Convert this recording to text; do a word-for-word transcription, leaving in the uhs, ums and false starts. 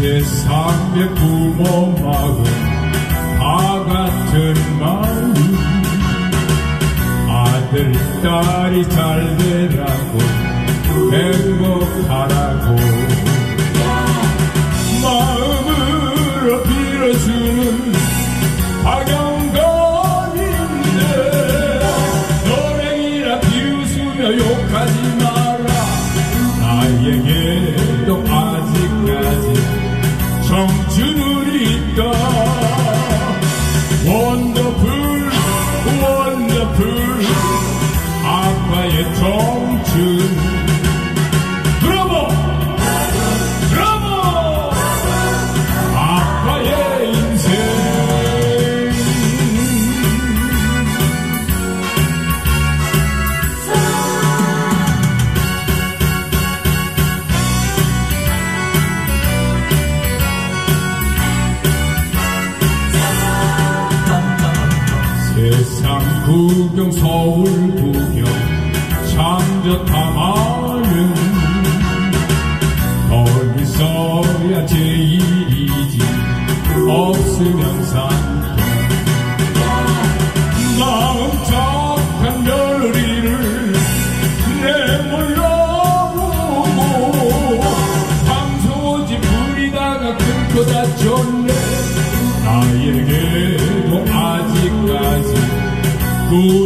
세상의 부모 마음 다 같은 마음 아들 딸이 잘 되라고 행복하라고 마음으로 빌어주는 박영건인데 노랭이라 비웃으며 욕하지 마라 나에게도 아직까지 청춘은 있다 원더풀 원더풀 아빠의 청춘 브라보 브라보 아빠의 인생 세상 구경 서울 구경 참 좋다 마을은 덜 있어야 제일이지 없으면 산통 마음 착한 며느리를 내몰라보고 방소지 부리다가 큰코 다쳤네 나에게도 아직까지 그